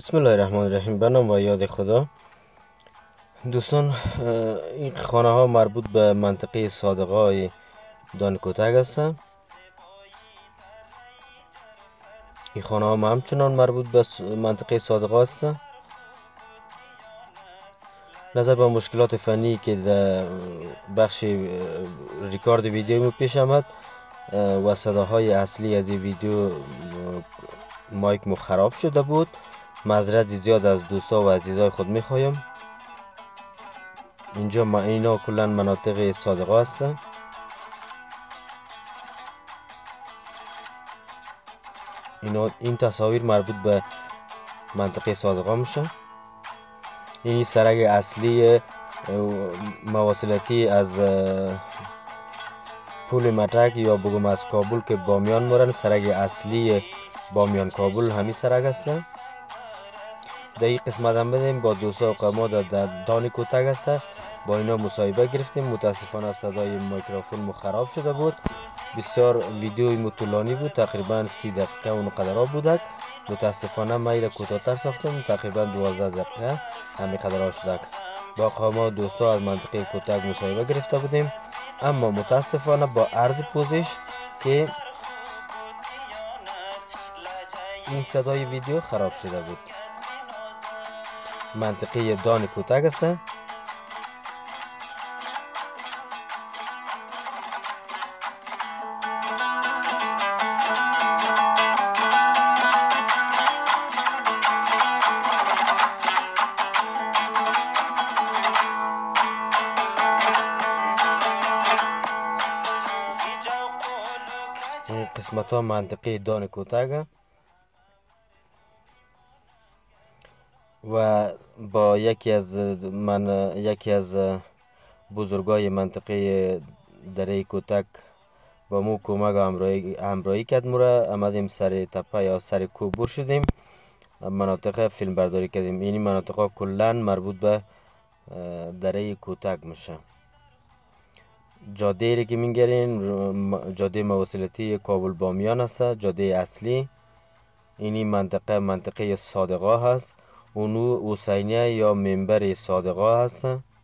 بسم الله الرحمن الرحیم. به نام و یاد خدا. دوستان، این خانه ها مربوط به منطقه صادقای دان کوتک است. این خانه ها همچنان مربوط به منطقه صادقا است. نظر به مشکلات فنی که در بخش ریکارد ویدیو پیش آمد و صداهای اصلی از این ویدیو مایک مو خراب شده بود، معذرت زیاد از دوستا و عزیزای خود میخوایم. اینجا اینا کلا مناطق صادقا است. این تصاویر مربوط به منطقه صادقا میشه. این سرک اصلی مواصلاتی از پول مترک یا بگم از کابل که بامیان مورن، سرک اصلی بامیان کابل همین سرک است. در این قسمت هم بدیم با دوستا و قما در دان کوتک است. با اینا مصاحبه گرفتیم. متاسفانه صدای میکروفون خراب شده بود. بسیار ویدیوی مطولانی بود، تقریبا 30 دقیقه اون قدر بودک. متاسفانه ما ایره کوتاه‌تر ساختم، تقریبا 12 دقیقه همین قدر شدک. با قما دوستا از منطقه کوتک مصاحبه گرفته بودیم، اما متاسفانه با عرض پوزش که این صدای ویدیو خراب شده بود. منطقه دان کوتک است. این قسمت ها منطقه دان کوتک و با یکی از بزرگای منطقه دره کوتک با مو کمک همراهی کرد. مورا آمدیم سر تپه یا سر کوه شدیم، مناطق فیلم برداری کردیم. این مناطق ها کلا مربوط به دره کوتک میشه. جاده ای که میگرین جاده مواصلاتی کابل بامیان است، جاده اصلی. اینی منطقه صادقا هست. اونو حسینیه یا منبر صادقا هست.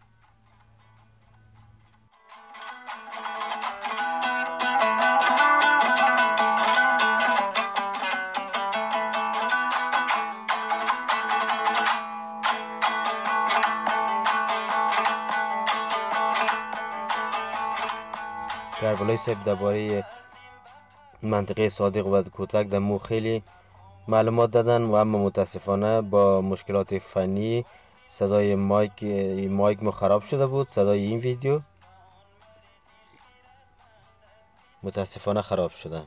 کربلای صاحب درباره منطقه صادق و کوتک در مو خیلی معلومات دادن و اما متاسفانه با مشکلات فنی صدای مایک ما خراب شده بود. صدای این ویدیو متاسفانه خراب شده.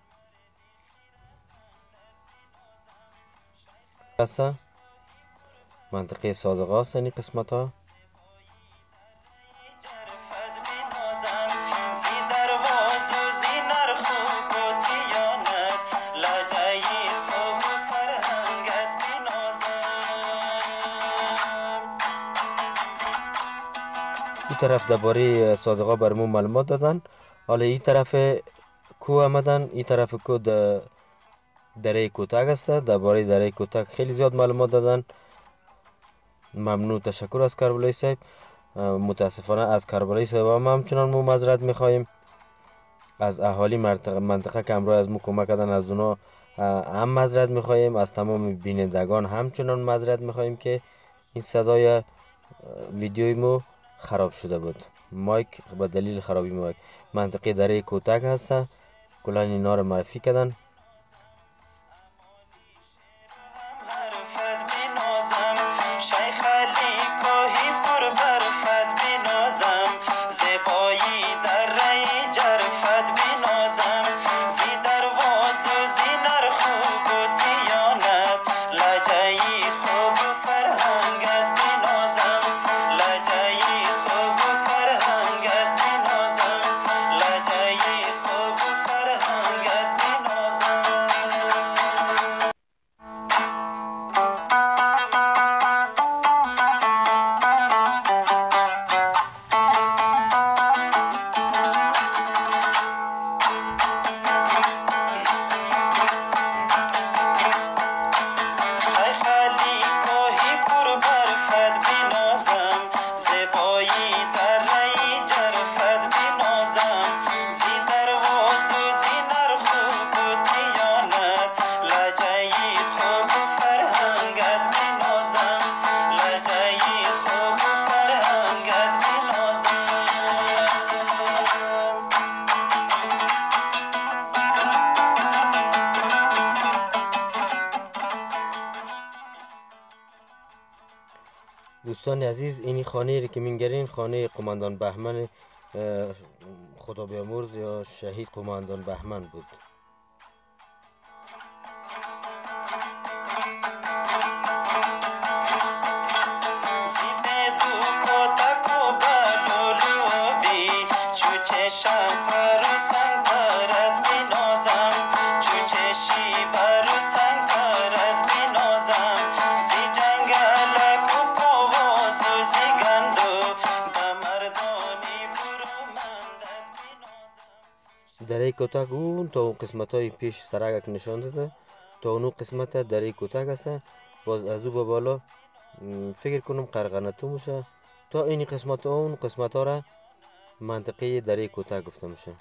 منطقه صادقا است این قسمت ها. این طرف درباره صادقا برمون معلومات دادن. حالا این طرف کوه آمدن. این طرف کوه دره کوتک است. درباره دره کوتک خیلی زیاد معلومات دادن. ممنون، تشکر از کربلای صاحب. متاسفانه از کربلای صاحب هم همچنان ما معذرت میخواهیم. از اهالی منطقه که امروز از ما کمک کردن از اونا هم معذرت میخواهیم. از تمام بینندگان همچنان معذرت میخواهیم که این صدای ویدیوی مو خراب شده بود. مایک به دلیل خرابی مایک. منطقه دره کوتک هست. کلا اینا رو معرفی کردن. دوستان عزیز، این خانه که می‌گرین خانه قماندان بهمن خدا بیامرز یا شهید قماندان بهمن بود. دره کوتاه اون تا اون قسمت های پیش سرک نشان داده، تا اون قسمت دره کوتاه است. باز از او به بالا فکر کنم قرغنتو میشه تا این قسمت ها اون قسمت ها را منطقه دره کوتاه گفته میشه.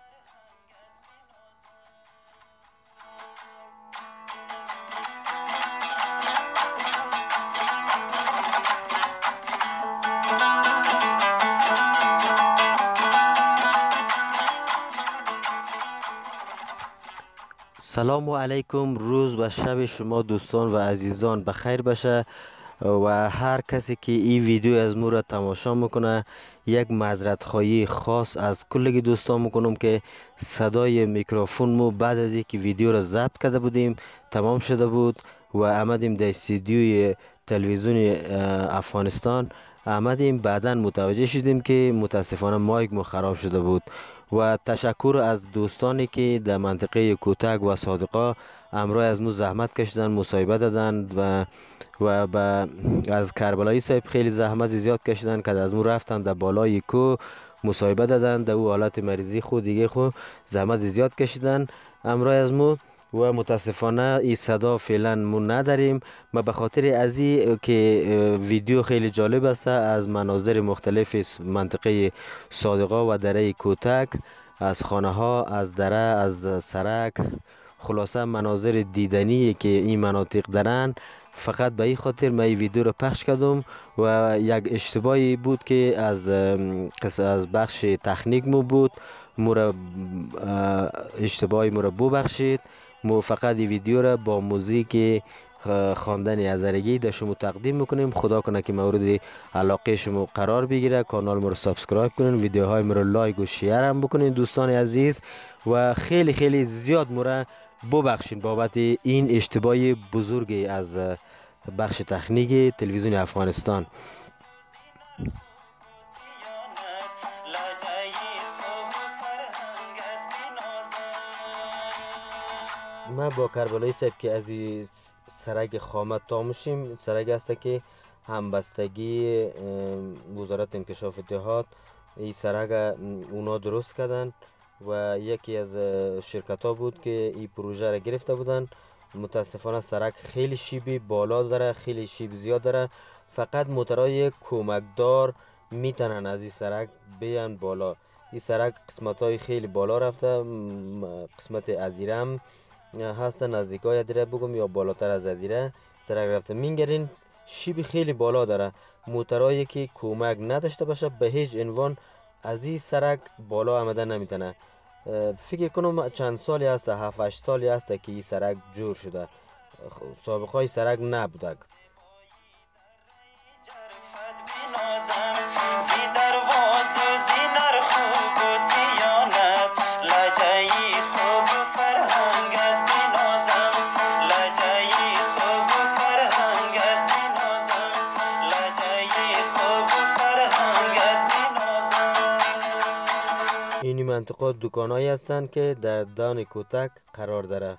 سلام علیکم، روز و شب شما دوستان و عزیزان بخیر باشه و هر کسی که این ویدیو از مو را تماشا میکنه یک معذرت خواهی خاص از کل دوستان میکنم که صدای میکروفون مو بعد از اینکه ویدیو را ضبط کرده بودیم تمام شده بود و آمدیم در استودیوی تلویزیون افغانستان آمدیم، بعدا متوجه شدیم که متاسفانه مایک مو خراب شده بود و تشکر از دوستانی که در منطقه کوتک و صادقا امروز از مو زحمت کشیدن، مصاحبه دادند و از کربلایی صاحب خیلی زحمت زیاد کشیدن که از مو رفتن در بالای کو مصاحبه دادن، در او حالت مریضی خود دیگه خود زحمت زیاد کشیدن امروز از مو و متاسفانه این صدا فعلا مو نداریم. ما به خاطر از این که ویدیو خیلی جالب است از مناظر مختلف منطقه صادقا و دره کوتک، از خانه ها، از دره، از سرک، خلاصه مناظر دیدنی که این مناطق دارن. فقط به این خاطر من این ویدیو رو پخش کردم و یک اشتباهی بود که از بخش تکنیک مو بود، اشتباهی مو را ببخشید. ما فقط این ویدیو را با موزیک خواندن هزارگی در شما تقدیم میکنیم. خدا کنه که مورد علاقه شما قرار بگیره. کانال ما رو سابسکرایب کنین، ویدیوهای ما رو لایک و شیر هم بکنین دوستان عزیز و خیلی خیلی زیاد ما را ببخشین بابت این اشتباه بزرگی از بخش تکنیک تلویزیون افغانستان. ما با کربلایی صاحب که از این سرک خامت تا میشیم، سرک است که همبستگی وزارت انکشاف اتحاد این سرک اونا درست کردن و یکی از شرکت ها بود که این پروژه را گرفته بودن. متاسفانه سرک خیلی شیبی بالا داره، خیلی شیب زیاد داره، فقط موترهای کمکدار میتونن از این سرک بیان بالا. این سرک قسمت های خیلی بالا رفته، قسمت ادیرم هستن، نزدیکای ادیره بگم یا بالاتر از ادیره سرک رفته. میگرین شیب خیلی بالا داره، موترهایی که کمک نداشته باشه به هیچ عنوان از این سرک بالا آمدن نمیتونه. فکر کنم چند سالی هست، 7-8 سالی هست که این سرک جور شده، سابقه های سرک نبوده. این منطقه دکانایی هستند که در دان کوتک قرار داره.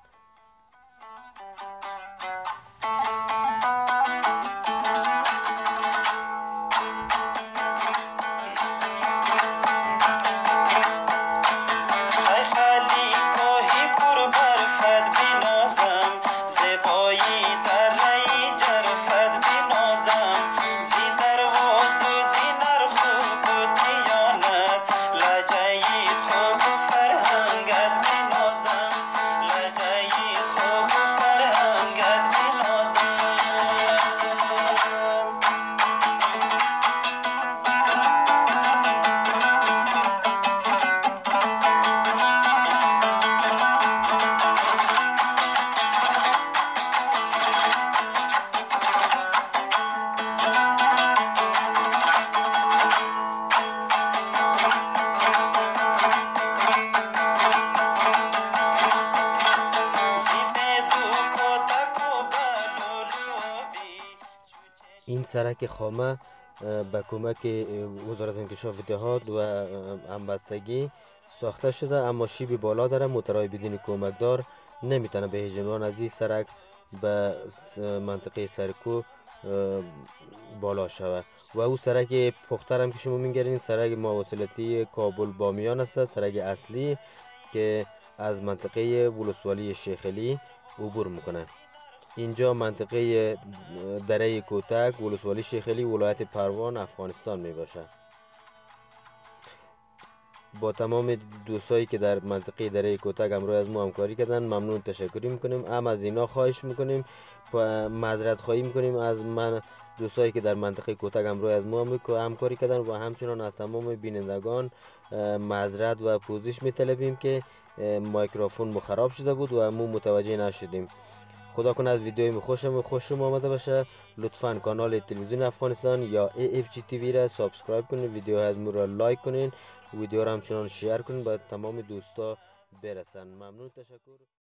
سرک خامه به کمک وزارت انکشاف اتحاد و همبستگی ساخته شده، اما شیب بالا داره. موترهای بدون کمکدار نمیتونه به هیچ عنوان از این سرک به منطقه سرکو بالا شوه. و او سرک پختر هم که شما میگرین سرک مواصلاتی کابل بامیان است، سرک اصلی که از منطقه ولسوالی شیخ علی عبور میکنه. اینجا منطقه دره کوتک ولسوالی شیخ علی ولایت پروان افغانستان می باشه. با تمام دوستایی که در منطقه دره کوتک همراه از ما همکاری کردن ممنون، تشکر میکنیم. هم از اینا خواهش میکنیم، معذرت خواهی میکنیم از من دوستایی که در منطقه کوتک همراه از ما همکاری کردن و همچنان از تمام بینندگان معذرت و پوزش میطلبیم که مایکروفون خراب شده بود و ما متوجه نشدیم. خدا کنه از ویدیوی خوشم آمده باشه. لطفاً کانال تلویزیون افغانستان یا AFG TV را سابسکرایب کنین، ویدیو از ما را لایک کنین، ویدیو را همچنان شیر کنین با تمام دوستا برسن. ممنون، تشکر.